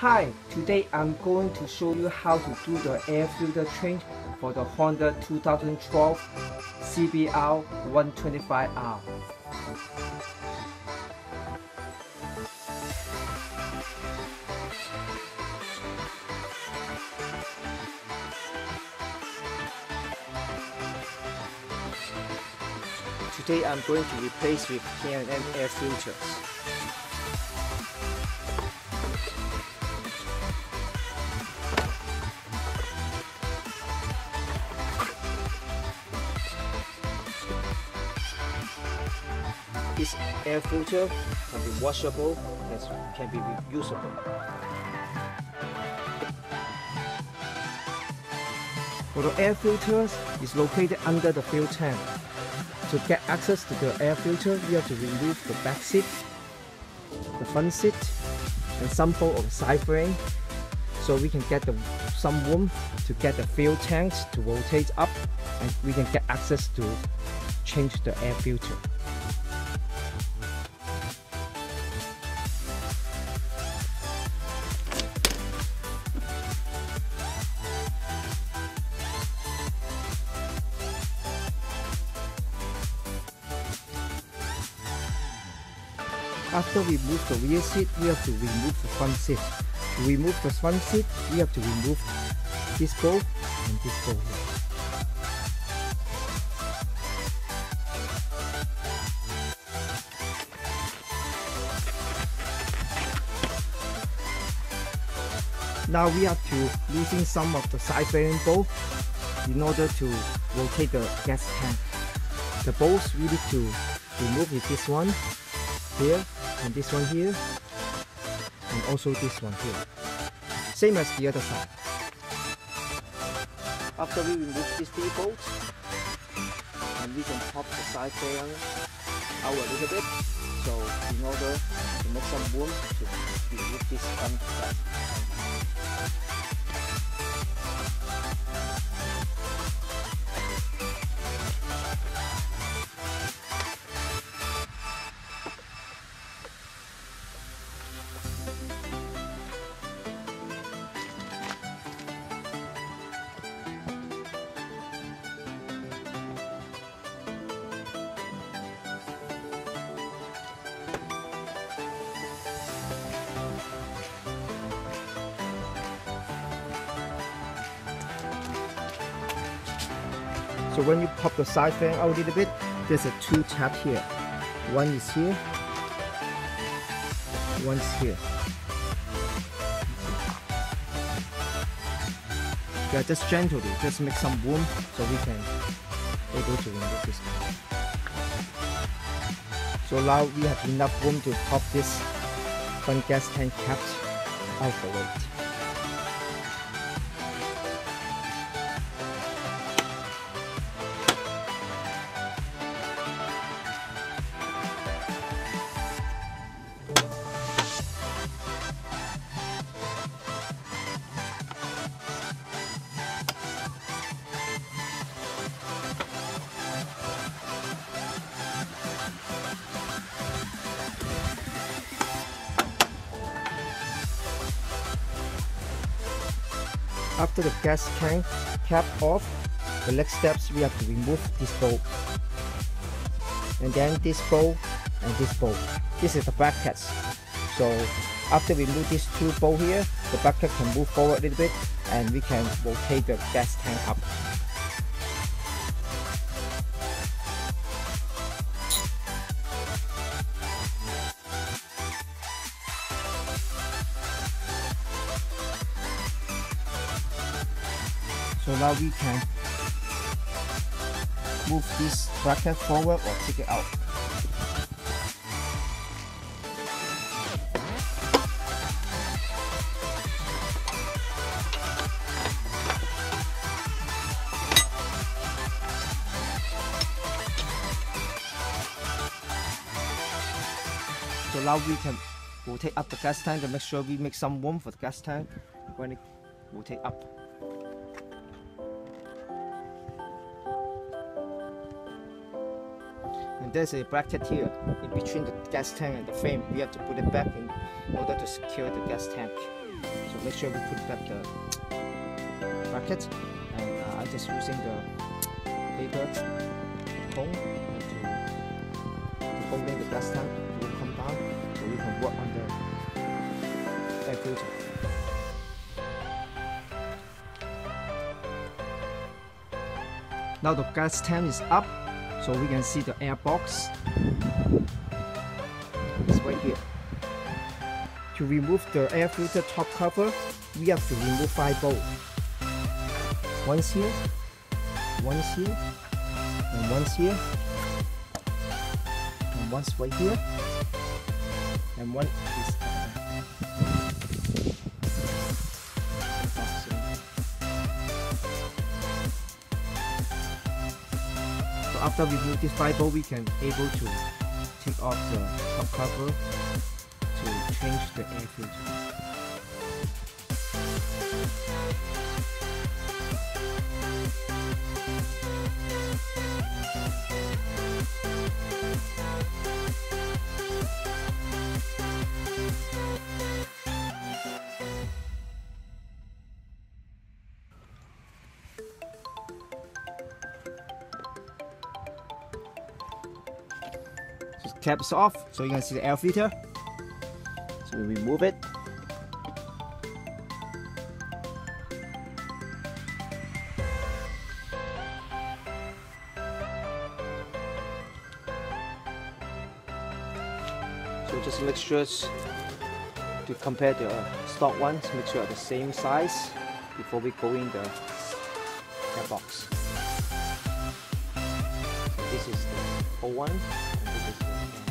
Hi, today I'm going to show you how to do the air filter change for the Honda 2012 CBR 125R. Today I'm going to replace with K&N air filters. This air filter can be washable and can be reusable. For the air filters, is located under the fuel tank. To get access to the air filter, we have to remove the back seat, the front seat, and some part of the side frame, so we can get some room to get the fuel tanks to rotate up, and we can get access to change the air filter. After we remove the rear seat, we have to remove the front seat. To remove the front seat, we have to remove this bolt and this bolt here. Now we have to loosen some of the side bearing bolt in order to rotate the gas tank. The bolts we need to remove is this one here, and this one here, and also this one here. Same as the other side. After we remove these three bolts, and we can pop the side bearing out a little bit, so in order to make some room to remove this front side. So when you pop the side fan out a little bit, there's a two tab here. One is here, one's here. Yeah, just gently, just make some room so we can able to remove this. So now we have enough room to pop this front gas tank cap out the way. After the gas tank cap off, the next steps we have to remove this bolt, and then this bolt and this bolt. This is the brackets. So after we remove these two bolts here, the bracket can move forward a little bit, and we can rotate the gas tank up. So now we can move this bracket forward or take it out. So now we can rotate up the gas tank to make sure we make some room for the gas tank when it rotate up. And there's a bracket here in between the gas tank and the frame. We have to put it back in order to secure the gas tank. So make sure we put back the bracket, and I'm just using the paper cone to holding the gas tank to come down so we can work on the air filter. Now the gas tank is up, so we can see the air box. It's right here. To remove the air filter top cover, we have to remove 5 bolts. One's here, one's here, and one's here, and one's right here, and one is so after we remove this 5 bolt, we can able to take off the top cover to change the air filter. Just cap is off, so you can see the air filter. So we remove it. So just make sure to compare the stock ones, make sure they're the same size before we go in the air box. So this is the old one, and this is the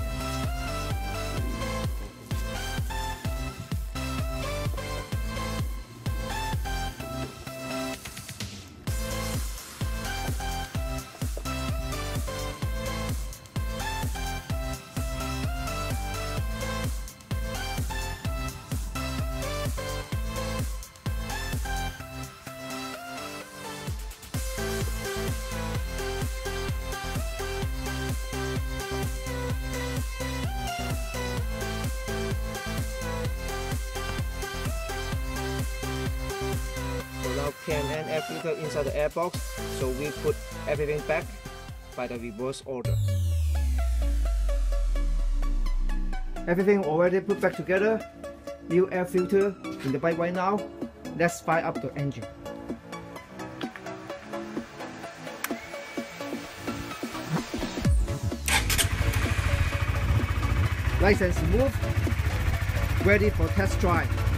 can and air filter inside the air box, so we put everything back by the reverse order. Everything already put back together. New air filter in the bike right now. Let's fire up the engine. Nice and smooth, ready for test drive.